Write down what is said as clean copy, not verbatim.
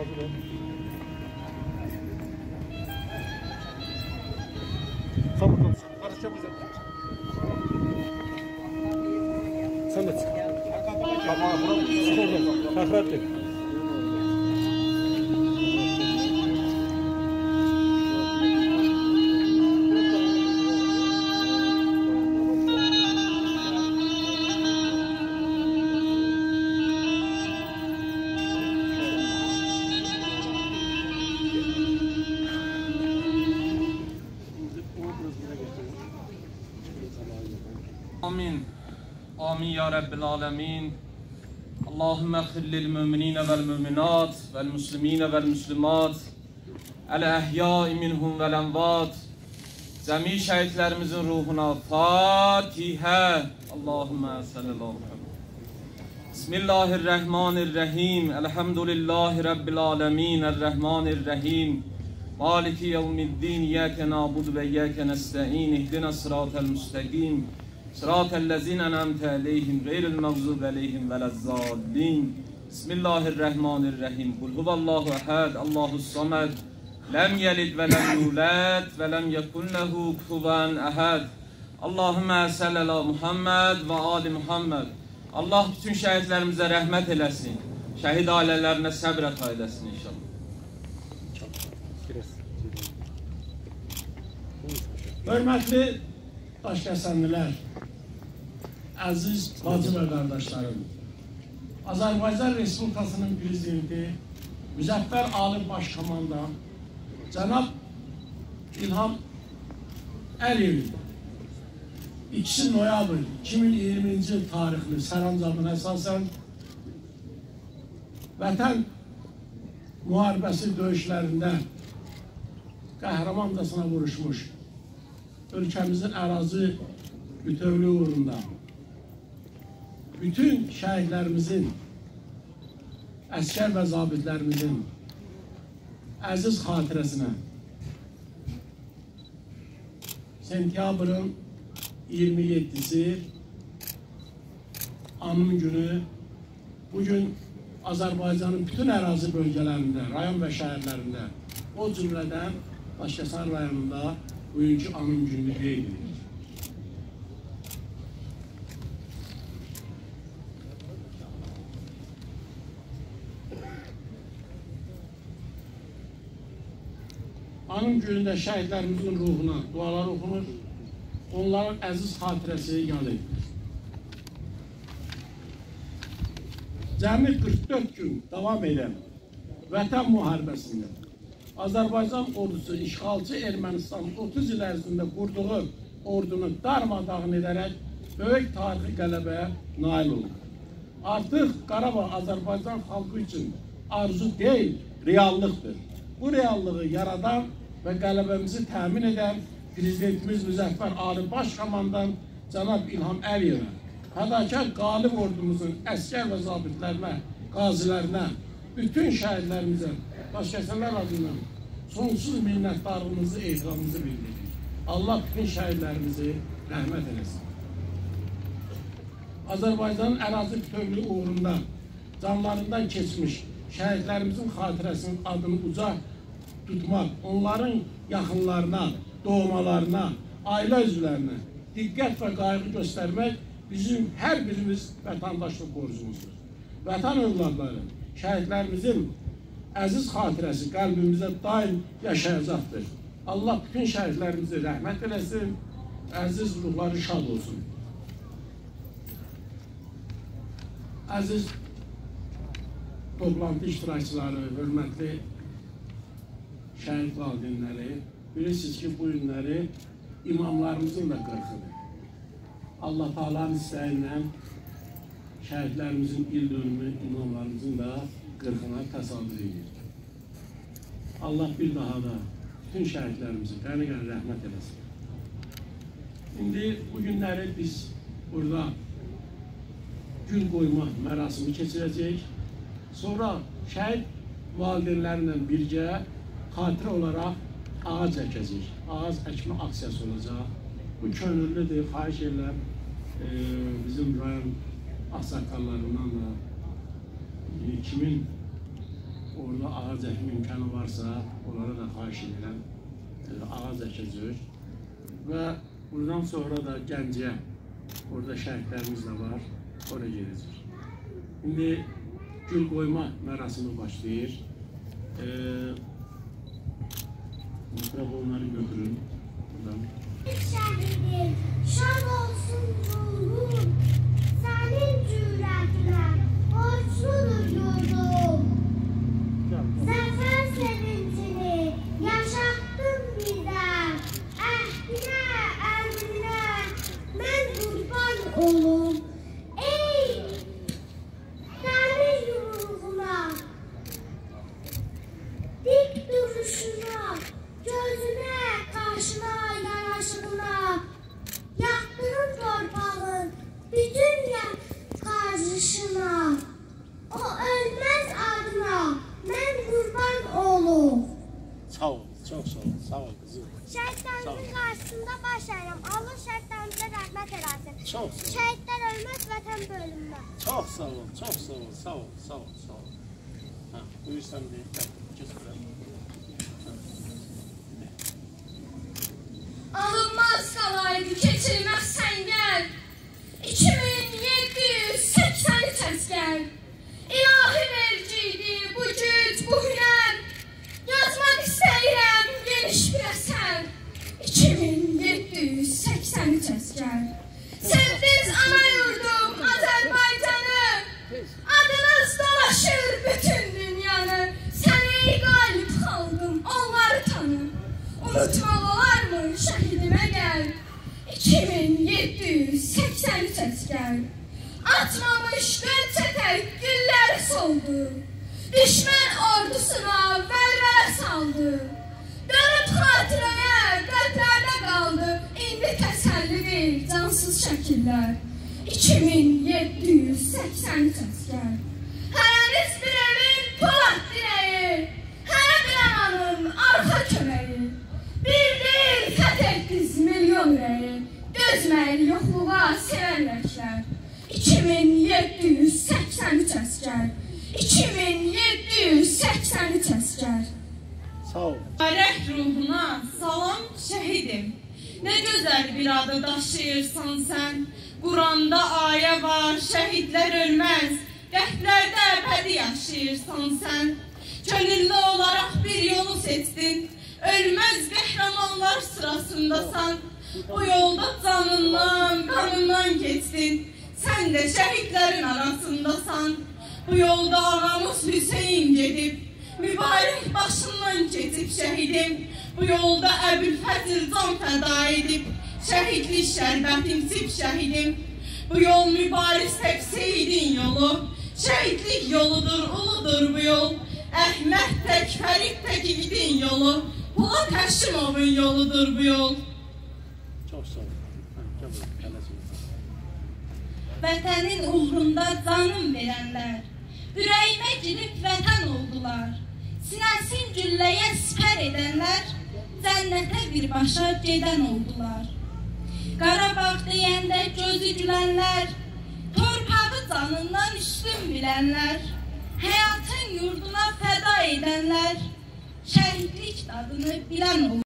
Sen de çık. Fahrettin. Amin. Amin ya Rabbil alemin. Allahümme eğfir lil müminine vel müminat vel muslimine vel muslimat el ehyai minhum vel envat. Cemi şehitlerimizin ruhuna Fatiha. Allahümme sallallahu Bismillahirrahmanirrahim. Elhamdülillahi Rabbil alemin. Errahmanirrahim. Maliki yevmiddin. İyyâke na'budu ve iyyâke nesta'in. İhdina sıratel müstakim. Sıratellezîne en'amte aleyhim gayril mağzûbi aleyhim velezzâllin. Bismillahirrahmanirrahim. Kul huvallahu ehad. Allahus samed. Lem yelid ve lem yulad ve lem yekun lehu kufuven ehad. Allahümme salli ala Muhammed ve ali Muhammed. Allah bütün şehitlerimize rahmet eylesin. Şehit ailelerine sabret eylesin inşallah. Hörmətli Daşkəsənlilər, əziz bacı və qardaşlarım, Azərbaycan Respublikasının prezidenti, Müzəffər Ali Başkomandan Cənab İlham Əliyevin 2 noyabr 2020-ci il tarixli sərəncamına əsasən Vətən müharibəsi döyüşlərində qəhrəmancasına vuruşmuş ölkəmizin ərazi bütövlüyü uğrunda bütün şəhidlərimizin, əskər və zabitlərimizin əziz xatirəsinə sentyabrın 27-si anım günü bugün Azərbaycanın bütün ərazi bölgələrində, rayon və şəhərlərində, o cümlədən Daşkəsən rayonunda bugünkü anım günü qeyd edilir. Anım günündə şəhidlərimizin ruhuna dualar oxunur, onların əziz xatirəsi yad edilir. Cəmi 44 gün davam edən Vətən müharibəsində Azərbaycan ordusu işğalçı Ermənistanın 30 il ərzində qurduğu ordunu darmadağın edərək böyük tarixi qələbəyə nail olur. Artıq Qarabağ Azərbaycan xalqı üçün arzu deyil, reallıqdır. Bu reallığı yaradan və qələbəmizi təmin edən Prezidentimiz Müzəffər Ali Başkomandan Cənab İlham Əliyevə, fədakar qalib ordumuzun əskər və zabitlərinə, qazilərinə, bütün şəhidlərimizə, Daşkəsənlər adından sonsuz minnətdarlığımızı, ehtiramımızı bildiririk. Allah bütün şəhidlərimizi rəhmət eləsin. Azərbaycanın ərazi bütövlüyü uğrunda canlarından keçmiş şəhidlərimizin xatirəsinin adını uca tutmaq, onların yaxınlarına, doğmalarına, ailə üzvlərinə diqqət və qayğı göstərmək bizim hər birimiz vətəndaşlıq borcumuzdur. Vətən övladları, şəhidlərimizin əziz xatirəsi qəlbimizdə daim yaşayacaqdır. Allah bütün şəhidlərimizi rəhmət eləsin, əziz ruhları şad olsun. Əziz toplantı iştirakçıları, hörmətli şəhid valideynləri, bilirsiniz ki, bu günləri imamlarımızın da qırxıdır. Allah Taala'nın istəyilə şəhidlərimizin il dönümü imamlarımızın da qırxına təsadüf edir. Allah bir daha da bütün şəhidlərimizi qəni-qəni rəhmət eləsin. İndi bu günləri biz burada gül qoyma mərasimi keçirəcək. Sonra şəhid valideynlərlə birgə xatirə olaraq ağac əkəcək. Ağac əkmə aksiyası olacaq. Bu könüllüdür, xahiş edirəm bizim rayon ağsaqqallarından da kimin orada ağac əkmə imkanı varsa, onlara da xahiş edirəm, ağac əkəcək. Və buradan sonra da Gəncəyə, orada şəhidlərimiz də var, oraya gedəcək. İndi gül qoyma mərasimi başlayır. Mikrofonları götürün. Buradan. Şəhidim, şad olsun ruhum, sənin cürətinə borcludur yurdum. Zəfər sevincini yaşatdın bizə, əhdinə, əmrinə mən qurban olum. Ey dəmir yumruğuna, dik duruşuna, gözünə, qaşına, yanaşığına, yaktığın torpağın bütün karşışına, o ölmez adına mən qurban olum. Sağ ol, çok sağ ol, sağ ol kızım. Şəhidlərimizin qarşısında baş əyirəm, Allah şəhidlərimizə rəhmət eləsin. Çok sağ ol. Şəhidlər ölməz, vətən bölünməz. Çok sağ ol, çok sağ ol, sağ ol, sağ ol, sağ ol. Ha, buyur sen de. Alınmaz qalaydı, keçilməz səngər 2783 əskər İlahi verciydi bu güc, bu hünər Yazmaq istəyirəm geniş bir əsər 2783 əskər Sevdiniz ana yurdum Azərbaycanı Adınız dolaşır bütün dünyanı Səni qalib xalqım, onları tanı Unutmalılarmı şəhidimə gəl 2783 əskər Atmamış qönçə tək gülləri soldu Düşmən ordusuna vəlvələ saldı Dönüb xatirəyə qəlblərdə qaldı İndi təsəllidir cansız şəkillər 2783 əskər Hərəniz bir evin polad dirəyi Hərə bir ananın arxa köməyi Bir deyil fəth etdiniz milyon ürəyi Dözməyir yoxluğa sevərləklər 2783 əskər 2783 əskər Sağ ol. Mübarək ruhuna salam şəhidim Nə gözəl bir adı daşıyırsan sən Quranda ayə var, şəhidlər ölməz Qəhblərdə əbədi yaşayırsan sən Könüllü olaraq bir yolu seçdin Ölməz qəhrəmanlar sırasındasan Bu yolda canından, qanından keçdin Sən də şəhidlərin arasındasan Bu yolda ağamız Hüseyin gedib Mübarək başından keçib şəhidim Bu yolda Əbülfəzil can fəda edib Şəhidlik şərbətim sip şəhidim Bu yol mübariz tək Seyidin yolu Şəhidlik yoludur, uludur bu yol Əhməd tək, Fərid tək igidin yolu Polat Həşimovun yoludur bu yol Çok sağ ol. Vətənin uğrunda canım verənlər Ürəyimə girib vətən oldular Sinəsin gülləyə sipər edənlər Cənnətə birbaşa gedən oldular Qarabağ deyəndə gözü gülənlər Torpağı canından üstün bilənlər Həyatın yurduna fəda edənlər Şəhidlik dadını bilən oldular